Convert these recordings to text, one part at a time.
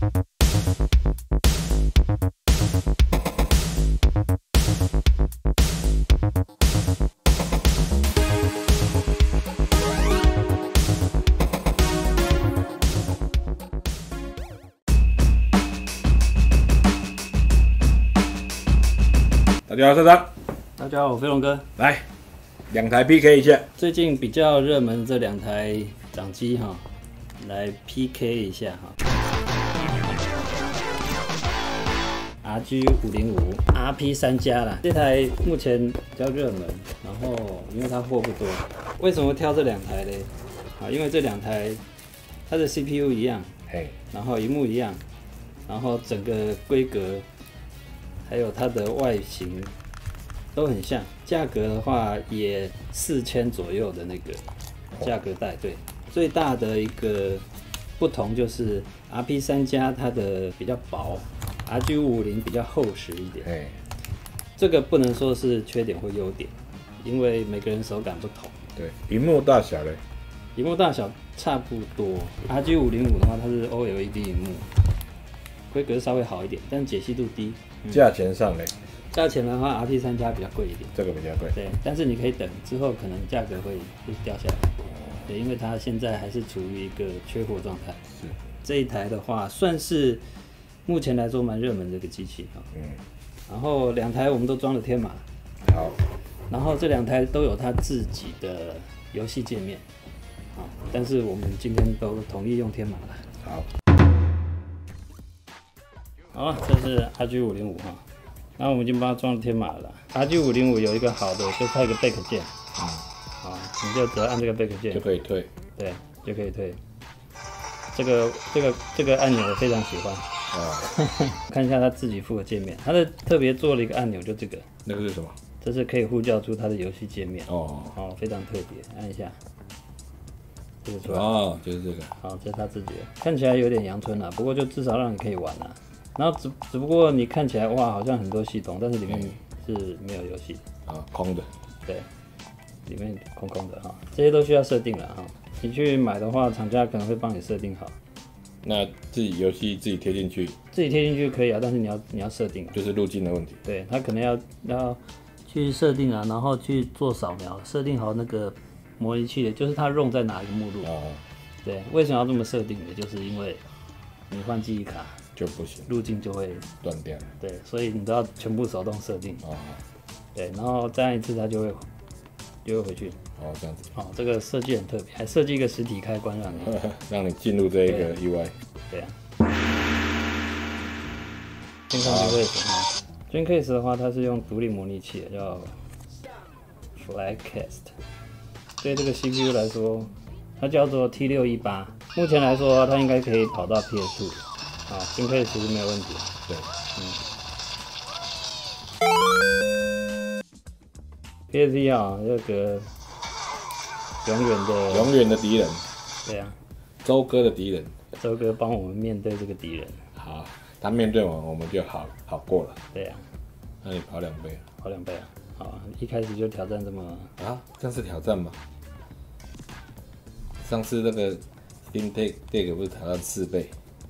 大家好，社长。 大家好，我飞龙哥。 来，两台 PK 一下。 最近比较热门这两台掌机哈，来 PK 一下哈。RG505 RP3 加啦，这台目前比较热门，然后因为它货不多。为什么挑这两台呢？啊，因为这两台它的 CPU 一样，然后萤幕一样，然后整个规格。还有它的外形都很像，价格的话也4000左右的那个价格带。对，最大的一个不同就是 RP3 加它的比较薄 ，RG550 比较厚实一点。这个不能说是缺点或优点，因为每个人手感不同。 对，萤幕大小嘞？ 萤幕大小差不多。RG505的话，它是 OLED 萤幕，规格稍微好一点，但解析度低。 价钱上嘞？ 价钱的话 ，RP3 加比较贵一点， 这个比较贵。 对，但是你可以等，之后可能价格会掉下来。对，因为它现在还是处于一个缺货状态。 是。这一台的话，算是目前来说蛮热门的一个机器哈。然后两台我们都装了天马。 好。 然后这两台都有它自己的游戏界面。好，但是我们今天都统一用天马了。 好。 好了，这是 RG505哈，那我们已经帮它装了天马了。RG505有一个好的，就是它有一个 back 键，好，你就只要按这个 back 键就可以退， 对，就可以退。这个按钮我非常喜欢，看一下它自己附的界面，它的特别做了一个按钮，就这个， 那个是什么？ 这是可以呼叫出它的游戏界面，非常特别，按一下。这个出来就是这个。 好，这是它自己的，看起来有点阳春啦，不过就至少让你可以玩啦。然后只不过你看起来哇，好像很多系统，但是里面是没有游戏空的。 对，里面空空的哈，这些都需要设定了哈。你去买的话，厂家可能会帮你设定好。 那自己游戏自己贴进去？ 自己贴进去可以啊，但是你要设定， 就是路径的问题。 对，他可能要去设定啊，然后去做扫描，设定好那个模拟器的，就是它用在哪一个目录。对，为什么要这么设定呢？就是因为你换记忆卡。 就不行， 路径就会断掉。 对，所以你都要全部手动设定。对，然后再按一次它就会回去。 这样子。 这个设计很特别，还设计一个实体开关让你让你进入这一个 UI。 对啊。先看 Dreamcast 的话，它是用独立模拟器的，叫 Flycast。对这个 CPU 来说，它叫做 T618。目前来说，它应该可以跑到 PS5。Dreamcast 其实没有问题。 对 ，PSP 这个永远的敌人。 对啊， 周哥的敌人。 周哥帮我们面对这个敌人。 好，他面对我们就好过了。 对啊。 那你跑2倍？ 跑2倍啊！好，一开始就挑战这么这样是挑战吗？上次那个 Steam Deck 不是挑战4倍？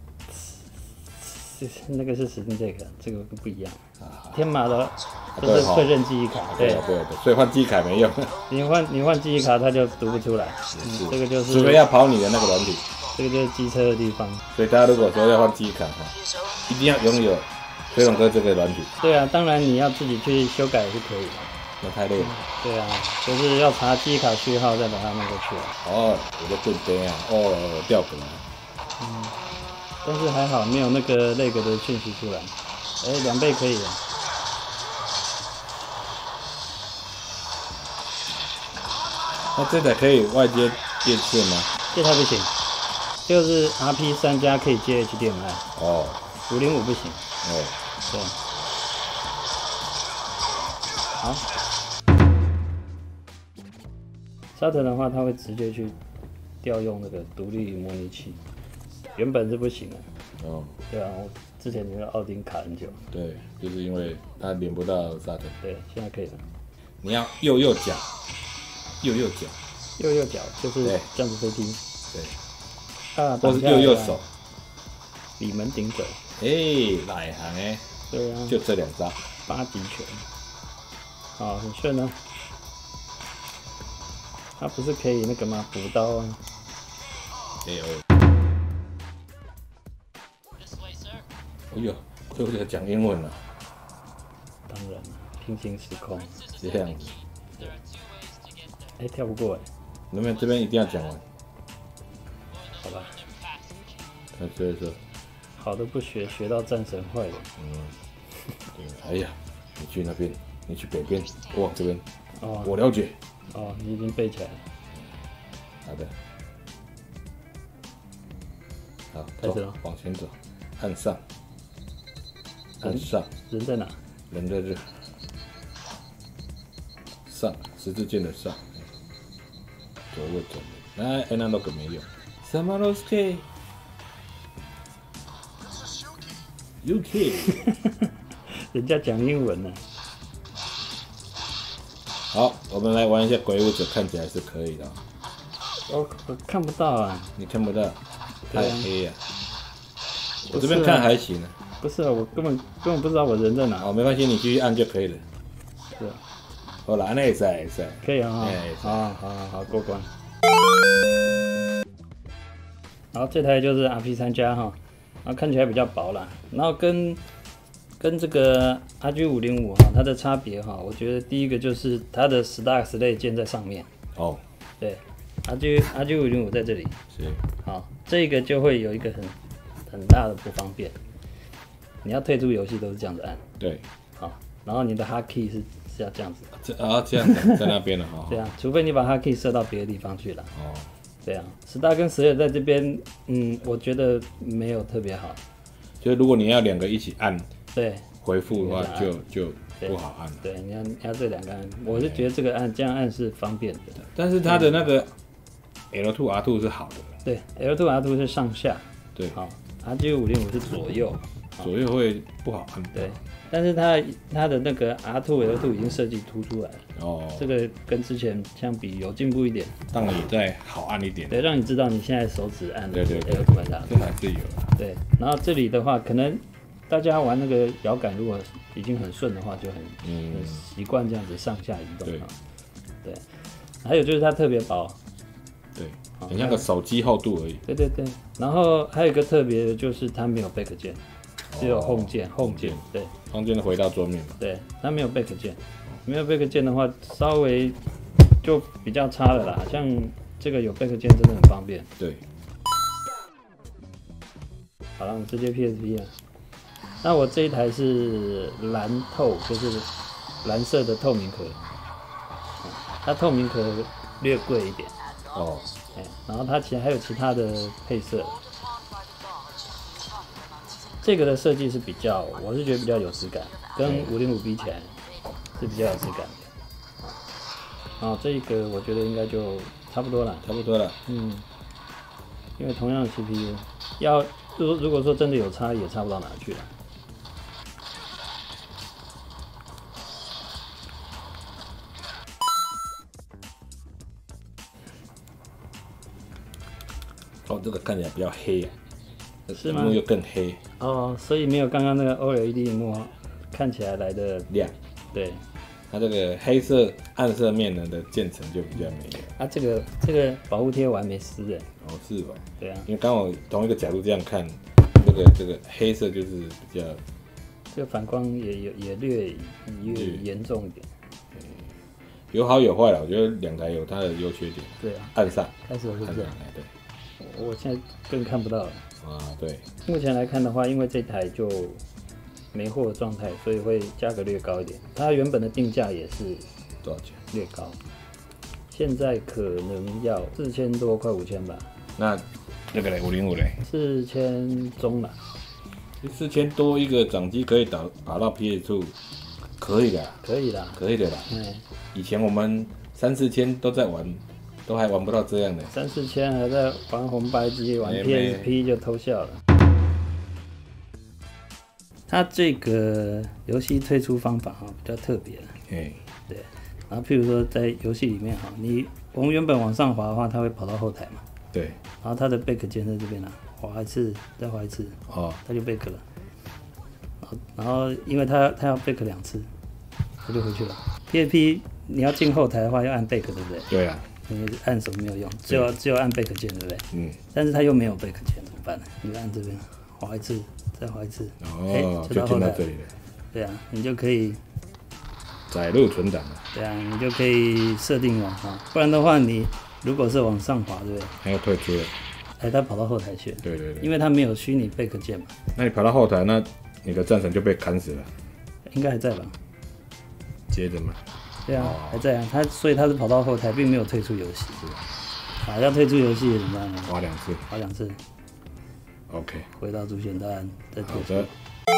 那个是Steam Deck，这个不一样。天马的就是确认记忆卡，对， 所以换记忆卡没用。 你换记忆卡，它就读不出来。这个就是除非要跑你的那个软体， 这个就是机车的地方。 所以大家如果说要换记忆卡一定要拥有飞龙哥这个软体。 对啊，当然你要自己去修改也是可以的。 那太累了。 对啊，就是要查记忆卡序号再把它弄过去。 我就更悲啊！掉格了。 但是还好没有那个那个的讯息出来。2倍可以了。 那这台可以外接电线吗？ 这台不行，就是 RP3 加可以接 HDMI。505不行。对。好。沙特的话，它会直接去调用那个独立模拟器，原本是不行的。对啊，我之前那个奥丁卡很久。 对，就是因为它连不到沙特。 对，现在可以了。 你要右脚，右脚就是这样子飞踢。 对。 或是右手。 里门顶走。 哪一行哎？ 对啊， 就这2招 8极拳，好，很顺啊。他不是可以那个吗？补刀啊。 哎呦，会不会讲英文啊？ 当然了，平行时空。 这样子。 跳不过哎。 那么这边一定要讲完。 好吧。 所以说。 好的不学，学到战神坏的。 对，哎呀，你去那边，你去北边，我往这边。 哦。 我了解。 哦，你已经背起来了。 好的。好， 开始了， 往前走，按上。按上。 人在哪？ 人在这。上，十字键的上。左右左右。那个没有。什么都是 UK， 人家讲英文呢。 好，我们来玩一下鬼舞者，看起来是可以的。 我看不到啊。 你看不到，太黑呀。我这边看还行啊。 不是啊，我根本不知道我人在哪。 没关系，你继续按就可以了。 是啊。 好了，那也是。 可以啊。好，过关。然后这台就是 RP3 加哈。然后看起来比较薄啦，然后跟这个 RG505哈，它的差别哈，我觉得第一个就是它的 Start 类键在上面。 哦。 对 ，RG505在这里。 是。 好，这个就会有一个很大的不方便，你要退出游戏都是这样子按。 对。 好，然后你的 Hotkey 是要这样子。 这样子在那边了哈。 对啊，除非你把 Hotkey 设到别的地方去了。 哦。 对啊，Start 跟Select在这边，我觉得没有特别好。 就如果你要2个一起按， 对， 回复的话就不好按了。 对，你要这2个按，我是觉得这个这样按是方便的。 但是它的那个 L2R2 是好的。 对 ，L2R2 是上下。 对。 好 ，RG505是左右。 左右会不好按。 对。但是它的那个 R2、L2 已经设计凸出来了。哦。这个跟之前相比有进步一点。 让你再好按一点。 对，让你知道你现在手指按的 L2 还是 R2。 这还是有。 对，然后这里的话，可能大家玩那个摇杆如果已经很顺的话，就很习惯这样子上下移动。对。还有就是它特别薄。 对。很像个手机厚度而已。 对。然后还有一个特别的就是它没有 back 键。只有 home 键，对 home 键回到桌面嘛。 对，它没有 back 键，没有 back 键的话，稍微就比较差了啦。像这个有 back 键真的很方便。 对。 好了，我们直接 PSP 了。那我这一台是蓝透，就是蓝色的透明壳，它透明壳略贵一点。哦。然后它其实还有其他的配色。这个的设计是我是觉得比较有质感，跟505比起来是比较有质感的。好，这个我觉得应该就差不多了。因为同样的 CPU， 如果说真的有差，也差不到哪去了。 哦，这个看起来比较黑啊。 是吗？ 屏幕又更黑哦，所以没有刚刚那个 OLED 屏幕看起来来的亮。 对， 它这个黑色暗色面呢的渐层就比较没有。 啊，这个保护贴我还没撕哎。 哦，是吧？ 对啊， 因为刚好同一个角度这样看，这个黑色就是比较， 这个反光也略严重一点。 有好有坏了，我觉得2台有它的优缺点。 对啊， 按上开始是不是？ 对。 我现在更看不到了。 啊，对。 目前来看的话，因为这台就没货的状态，所以会价格略高一点。它原本的定价也是多少钱？ 略高，现在可能要4000多，快5000吧。 那这个嘞，505嘞 ，4000中了。 4000多一个掌机可以打到 PS2， 可以的。 可以啦。 以前我们3、4千都在玩。都还玩不到这样的 ，3、4千还在玩红白机，玩 PSP 就偷笑了。它这个游戏退出方法比较特别，对。然后譬如说在游戏里面我们原本往上滑的话，它会跑到后台嘛， 对。 然后它的 back 键在这边滑一次，再滑一次， 哦， 它就贝壳了。然后因为它要贝壳2次，它就回去了。PSP 你要进后台的话要按贝壳，对不对？ 对啊， 你按手没有用，只有按贝壳键，对不对？ 嗯。 但是它又没有贝壳键，怎么办呢？你就按这边滑一次，再滑一次， 哦，就进到这里了。 对啊，你就可以载入存档了。 对啊，你就可以设定往上，不然的话你如果是往上滑，对不对？ 还要退出了。 它跑到后台去了。 对对对。 因为它没有虚拟贝壳键嘛。 那你跑到后台，那你的战神就被砍死了。 应该还在吧？ 接着嘛。 对啊，还在啊。所以他是跑到后台，并没有退出游戏。是啊。要退出游戏怎么办呢？ 滑2次。 滑2次。 OK。 回到主选单，再退出。 好的。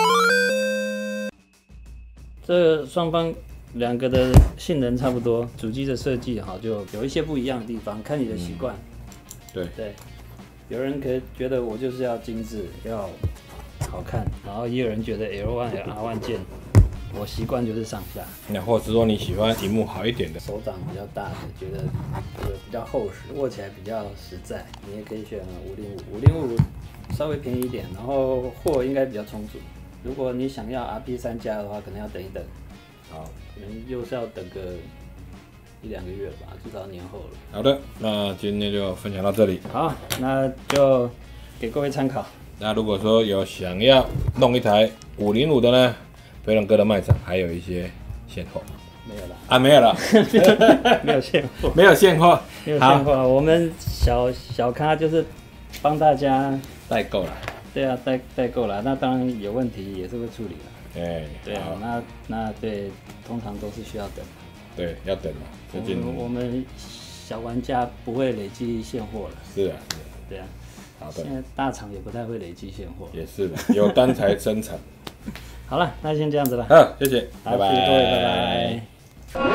这双方2个的性能差不多，主机的设计哈就有一些不一样的地方，看你的习惯。 对。 有人可觉得我就是要精致，要好看，然后也有人觉得 L1 R1 键，我习惯就是上下。 那或者说你喜欢屏幕好一点的， 手掌比较大的，觉得比较厚实，握起来比较实在，你也可以选505，505稍微便宜一点，然后货应该比较充足。如果你想要 RP3加的话，可能要等一等，好，可能又是要等个1-2个月吧，至少年后了。 好的，那今天就分享到这里。 好，那就给各位参考。 那如果说有想要弄一台505的呢，飞龙哥的卖场还有一些现货。 没有啦。 啊，没有了， 没有现货， 没有现货， 没有现货。我们小咖就是帮大家代购了。 对啊，代购了，那当然有问题也是会处理了。对啊，那对，通常都是需要等。 对，要等嘛。最近我们小玩家不会累积现货了。 是啊， 对啊。 好的。 现在大厂也不太会累积现货。 也是的，有单才生产。 好了，那先这样子吧。 好，谢谢，拜拜。 谢谢各位，拜拜。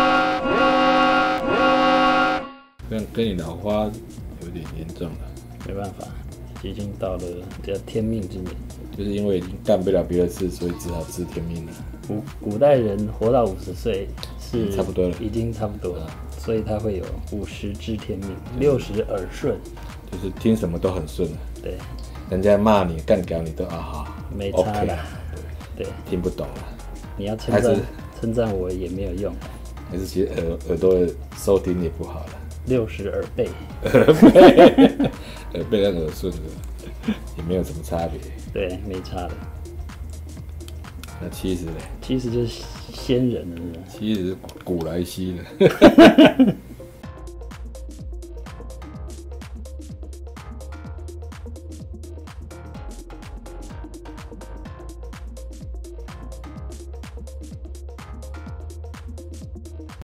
这样跟你老花有点严重了。 没办法。已经到了叫天命之年， 就是因为已经干不了别的事，所以只好知天命了。 古代人活到50岁是差不多了， 已经差不多了，所以他会有50知天命，60耳顺， 就是听什么都很顺。 对， 人家骂你、干掉你都好， 没差啦。对， 听不懂了。 你要称赞我也没有用， 还是其实耳朵的收听也不好了。 60耳背。 耳背跟耳顺的也没有什么差别。 对，没差的。 那70呢？ 70就是仙人了，是吧？ 70古来稀了。